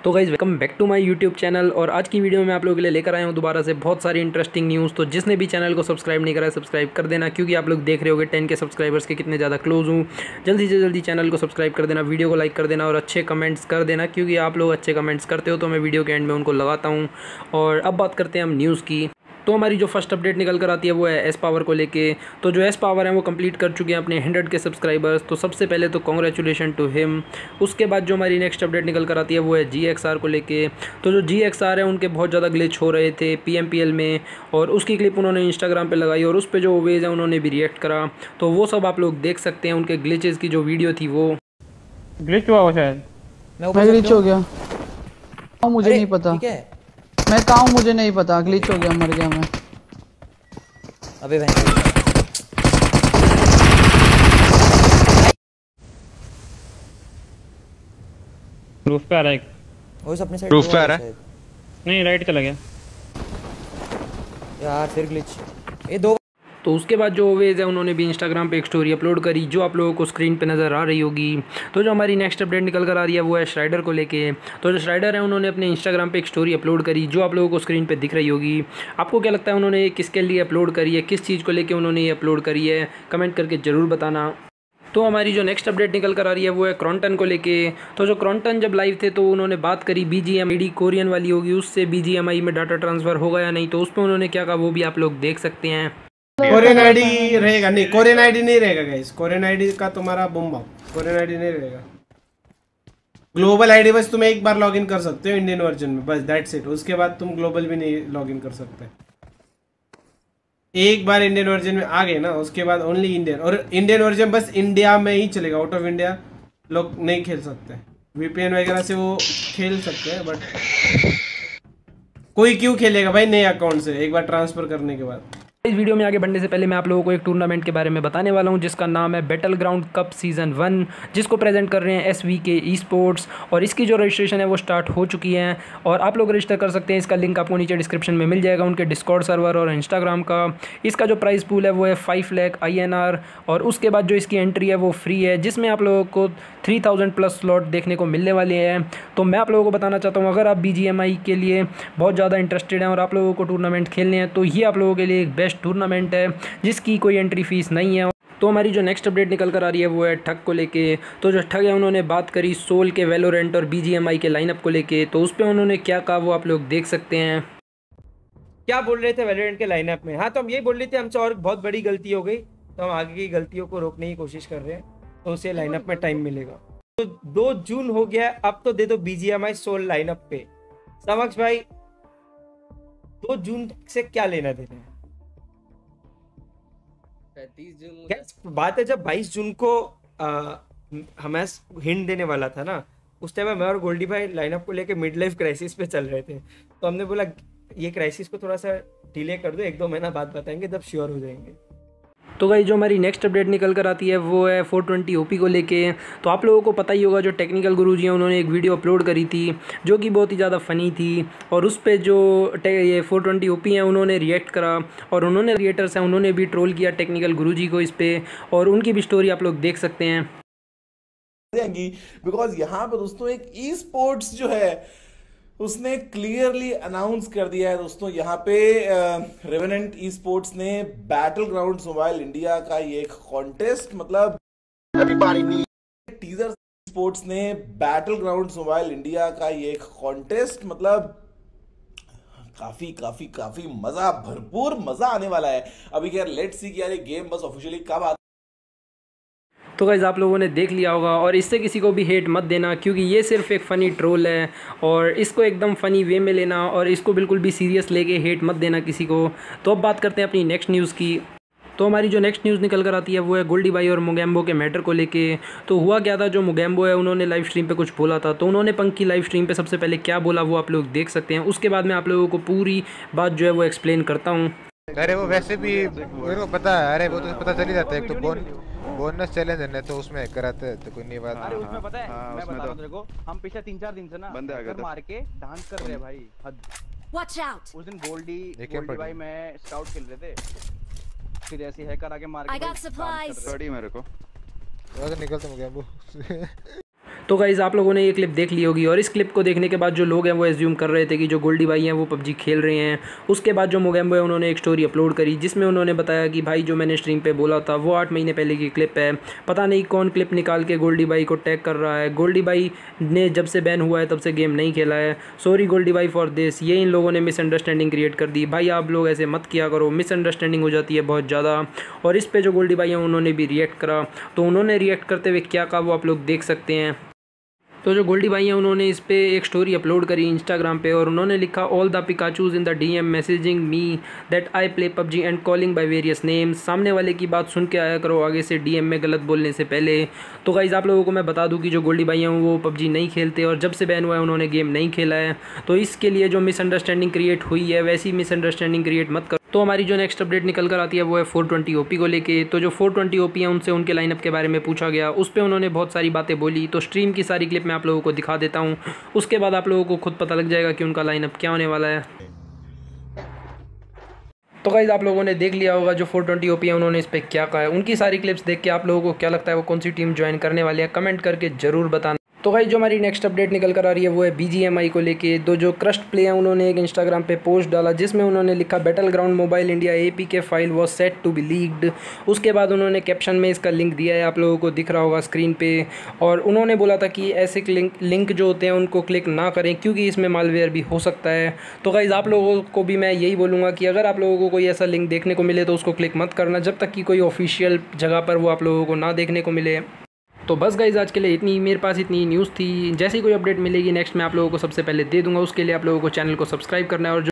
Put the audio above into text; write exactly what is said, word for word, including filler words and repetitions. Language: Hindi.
तो guys welcome back to my YouTube channel. और आज की वीडियो में आप लोगों के लिए लेकर आया हूँ दोबारा से बहुत सारी इंटरेस्टिंग न्यूज़। तो जिसने भी चैनल को सब्सक्राइब नहीं करा है सब्सक्राइब कर देना, क्योंकि आप लोग देख रहे होगे टेन के सब्सक्राइबर्स के कितने ज़्यादा क्लोज हूँ। जल्दी से जल्दी चैनल को सब्सक्राइब कर देना, वीडियो को लाइक कर देना और अच्छे कमेंट्स कर देना, क्योंकि आप लोग अच्छे कमेंट्स करते हो तो मैं वीडियो के एंड में उनको लगाता हूँ। और अब बात करते हैं हम न्यूज़ की। तो हमारी जो फर्स्ट अपडेट निकल कर आती है वो है एस पावर को लेके। तो जो एस पावर है वो कंप्लीट कर चुके हैं अपने हंड्रेड के सब्सक्राइबर्स। तो सबसे पहले तो कॉन्ग्रेचुलेशन टू हिम। उसके बाद जो हमारी नेक्स्ट अपडेट निकल कर आती है वो है जी एक्स आर को लेके। तो जो जी एक्स आर है उनके बहुत ज़्यादा ग्लिच हो रहे थे पी एम पी एल में, और उसकी क्लिप उन्होंने इंस्टाग्राम पे लगाई और उस पर जो ओवेज है उन्होंने भी रिएक्ट करा। तो वो सब आप लोग देख सकते हैं। उनके ग्लिचेस की जो वीडियो थी वो ग्लिच हुआ शायद। मैं ग्लिच हो गया, मुझे नहीं पता। ठीक है, मैं कहाँ हूँ मुझे नहीं पता। ग्लिच हो गया, मर गया मैं। अबे बहन रूफ पे आ रहा है एक। वो अपने साइड रूफ पे आ रहा है। नहीं राइट चला गया यार, फिर ग्लिच। ये दो। तो उसके बाद जो ओवेज है उन्होंने भी इंस्टाग्राम पे एक स्टोरी अपलोड करी जो आप लोगों को स्क्रीन पे नज़र आ रही होगी। तो जो हमारी नेक्स्ट अपडेट निकल कर आ रही है वो है श्राइडर को लेके। तो जो श्राइडर है उन्होंने अपने इंस्टाग्राम पे एक स्टोरी अपलोड करी जो आप लोगों को स्क्रीन पे दिख रही होगी। आपको क्या लगता है उन्होंने ये किसके लिए अपलोड करी है, किस चीज़ को लेकर उन्होंने ये अपलोड करी है, कमेंट करके ज़रूर बताना। तो हमारी जो नेक्स्ट अपडेट निकल कर आ रही है वो है क्रॉन्टन को लेके। तो जो क्रॉन्टन जब लाइव थे तो उन्होंने बात करी B G M I D Korean वाली होगी उससे बी जी एम आई में डाटा ट्रांसफ़र होगा या नहीं। तो उस पर उन्होंने क्या कहा वो भी आप लोग देख सकते हैं। कोरियन आईडी रहेगा नहीं, कोरियन आईडी नहीं रहेगा गाइस। कोरियन आईडी का तुम्हारा बुम बम, कोरियन आईडी नहीं रहेगा। ग्लोबल आईडी बस तुम एक बार लॉगिन कर सकते हो इंडियन वर्जन में, बस दैट्स इट। उसके बाद तुम ग्लोबल भी नहीं लॉगिन कर सकते। एक बार इंडियन वर्जन में आ गए ना, उसके बाद ओनली इंडियन। और इंडियन वर्जन बस इंडिया में ही चलेगा, आउट ऑफ इंडिया लोग नहीं खेल सकते। वीपीएन वगैरह से वो खेल सकते हैं, बट कोई क्यों खेलेगा भाई नए अकाउंट से एक बार ट्रांसफर करने के बाद। इस वीडियो में आगे बढ़ने से पहले मैं आप लोगों को एक टूर्नामेंट के बारे में बताने वाला हूं जिसका नाम है battle ground cup season one, जिसको प्रेजेंट कर रहे हैं एस वी के ई स्पोर्ट्स। और इसकी जो रजिस्ट्रेशन है वो स्टार्ट हो चुकी है और आप लोग रजिस्टर कर सकते हैं। इसका लिंक आपको नीचे डिस्क्रिप्शन में मिल जाएगा, उनके डिस्कॉर्ड सर्वर और इंस्टाग्राम का। इसका जो प्राइस पूल है वो है five lakh I N R. और उसके बाद जो इसकी एंट्री है वो फ्री है, जिसमें आप लोगों को थ्री थाउजेंड प्लस स्लॉट देखने को मिलने वाले हैं। तो मैं आप लोगों को बताना चाहता हूँ, अगर आप बी जी एम आई के लिए बहुत ज़्यादा इंटरेस्टेड हैं और आप लोगों को टूर्नामेंट खेलने हैं तो ये आप लोगों के लिए एक बेस्ट टूर्नामेंट है जिसकी कोई एंट्री फीस नहीं है। तो हमारी जो नेक्स्ट अपडेट निकल कर आ रही है वो है ठग को लेके। तो जो ठग है उन्होंने बात करी सोल के, वैलोरेंट और बी जी एम आई के लाइनअप को लेके। तो उस पर उन्होंने क्या कहा वो आप लोग देख सकते हैं। क्या बोल रहे थे वैलोरेंट के लाइनअप में? हाँ, तो हम यही बोल रहे थे हमसे और बहुत बड़ी गलती हो गई, तो हम आगे की गलतियों को रोकने की कोशिश कर रहे हैं, तो उसे लाइनअप में टाइम मिलेगा। तो दो जून हो गया, अब तो दे दो B G M I soul lineup पे। समक्ष भाई, दो जून से क्या लेना देना है? पैंतीस जून बात है जब बाईस जून को आ, हमें हिंट देने वाला था ना, उस टाइम मैं और गोल्डी भाई लाइनअप को लेके मिड लाइफ क्राइसिस पे चल रहे थे। तो हमने बोला ये क्राइसिस को थोड़ा सा डिले कर दो, एक दो महीना बाद बताएंगे, तब श्योर हो जाएंगे। तो गाइस जो हमारी नेक्स्ट अपडेट निकल कर आती है वो है फोर ट्वेंटी ओ पी को लेके। तो आप लोगों को पता ही होगा जो टेक्निकल गुरुजी हैं उन्होंने एक वीडियो अपलोड करी थी जो कि बहुत ही ज़्यादा फ़नी थी। और उस पर जो ये फोर ट्वेंटी ओ पी हैं उन्होंने रिएक्ट करा और उन्होंने क्रिएटर्स हैं उन्होंने भी ट्रोल किया टेक्निकल गुरुजी को इस पर, और उनकी भी स्टोरी आप लोग देख सकते हैं। बिकॉज यहाँ पर दोस्तों एक ई स्पोर्ट्स जो है उसने क्लियरली अनाउंस कर दिया है दोस्तों, यहाँ पे रेवेनेंट ई स्पोर्ट्स ने बैटल ग्राउंड मोबाइल इंडिया का ये एक कॉन्टेस्ट, मतलब टीजर स्पोर्ट्स ने बैटल ग्राउंड मोबाइल इंडिया का ये एक कॉन्टेस्ट, मतलब काफी काफी काफी मजा, भरपूर मजा आने वाला है। अभी क्या लेट्स सी कि यार ये गेम बस ऑफिशियली कब आता। तो गाइस आप लोगों ने देख लिया होगा, और इससे किसी को भी हेट मत देना क्योंकि ये सिर्फ एक फ़नी ट्रोल है और इसको एकदम फ़नी वे में लेना और इसको बिल्कुल भी सीरियस लेके हेट मत देना किसी को। तो अब बात करते हैं अपनी नेक्स्ट न्यूज़ की। तो हमारी जो नेक्स्ट न्यूज़ निकल कर आती है वो है गोल्डी भाई और मुगैम्बो के मैटर को लेके। तो हुआ क्या था, जो मुगैम्बो है उन्होंने लाइव स्ट्रीम पे कुछ बोला था। तो उन्होंने पंक की लाइव स्ट्रीम पे सबसे पहले क्या बोला वो आप लोग देख सकते हैं। उसके बाद मैं आप लोगों को पूरी बात जो है वो एक्सप्लेन करता हूँ। अरे वो वैसे भी मेरे को पता है, अरे वो तो पता चल ही जाता है। एक तो बोन बोनस चैलेंज है तो उसमें कराते हैं तो कोई नहीं बात। अरे उसमें पता है, मैं बता रहा हूं तेरे को, हम पिछले तीन चार दिन से ना बंदे मार के डांस कर रहे हैं भाई, हद। Watch out. उस दिन गोल्डी गोल्डी भाई मैं स्काउट खेल रहे थे, फिर ऐसे हैकर आके मार के मेरे को निकलता हूं क्या वो। तो गाइज़ आप लोगों ने ये क्लिप देख ली होगी और इस क्लिप को देखने के बाद जो लोग हैं वो एज्यूम कर रहे थे कि जो गोल्डी भाई हैं वो पबजी खेल रहे हैं। उसके बाद जो मोगैम्बो है उन्होंने एक स्टोरी अपलोड करी जिसमें उन्होंने बताया कि भाई जो मैंने स्ट्रीम पे बोला था वो आठ महीने पहले की क्लिप है, पता नहीं कौन क्लिप निकाल के गोल्डी भाई को टैग कर रहा है। गोल्डी भाई ने जब से बैन हुआ है तब से गेम नहीं खेला है, सॉरी गोल्डी भाई फॉर दिस। ये इन लोगों ने मिसअंडरस्टैंडिंग क्रिएट कर दी। भाई आप लोग ऐसे मत किया करो, मिसअंडरस्टैंडिंग हो जाती है बहुत ज़्यादा। और इस पे जो गोल्डी भाई हैं उन्होंने भी रिएक्ट करा, तो उन्होंने रिएक्ट करते हुए क्या कहा वो आप लोग देख सकते हैं। तो जो गोल्डी भाई हैं उन्होंने इस पे एक स्टोरी अपलोड करी इंस्टाग्राम पे और उन्होंने लिखा all the Pikachus in the DM messaging me that I play PUBG and calling by various names. सामने वाले की बात सुन के आया करो आगे से डीएम में गलत बोलने से पहले। तो गाइज़ आप लोगों को मैं बता दूं कि जो गोल्डी भाई हैं वो पबजी नहीं खेलते और जब से बैन हुआ है उन्होंने गेम नहीं खेला है। तो इसके लिए जो मिसअंडरस्टैंडिंग क्रिएट हुई है वैसी मिसअंडरस्टैंडिंग क्रिएट मत करो। तो हमारी जो नेक्स्ट अपडेट निकल कर आती है वो है फोर ट्वेंटी ओपी को लेके। तो जो फोर ट्वेंटी ओपी हैं उनसे उनके लाइनअप के बारे में पूछा गया, उस पर उन्होंने बहुत सारी बातें बोली। तो स्ट्रीम की सारी क्लिप मैं आप लोगों को दिखा देता हूँ, उसके बाद आप लोगों को खुद पता लग जाएगा कि उनका लाइनअप क्या होने वाला है। तो गाइज़ आप लोगों ने देख लिया होगा जो फोर ट्वेंटी ओपी है उन्होंने इस पर क्या कहा है। उनकी सारी क्लिप्स देख के आप लोगों को क्या लगता है वो कौन सी टीम ज्वाइन करने वाली है, कमेंट करके ज़रूर बताना। तो गाइस जो हमारी नेक्स्ट अपडेट निकल कर आ रही है वो है बीजीएमआई को लेके। दो जो क्रस्ट प्ले हैं उन्होंने एक इंस्टाग्राम पे पोस्ट डाला जिसमें उन्होंने लिखा battle ground mobile India APK file was set to be leaked. उसके बाद उन्होंने कैप्शन में इसका लिंक दिया है, आप लोगों को दिख रहा होगा स्क्रीन पे। और उन्होंने बोला था कि ऐसे लिंक लिंक जो होते हैं उनको क्लिक ना करें क्योंकि इसमें मालवेयर भी हो सकता है। तो गाइस आप लोगों को भी मैं यही बोलूँगा कि अगर आप लोगों को कोई ऐसा लिंक देखने को मिले तो उसको क्लिक मत करना जब तक कि कोई ऑफिशियल जगह पर वो आप लोगों को ना देखने को मिले। तो बस गाइज़ आज के लिए इतनी मेरे पास इतनी न्यूज़ थी। जैसी कोई अपडेट मिलेगी नेक्स्ट मैं आप लोगों को सबसे पहले दे दूंगा। उसके लिए आप लोगों को चैनल को सब्सक्राइब करना है और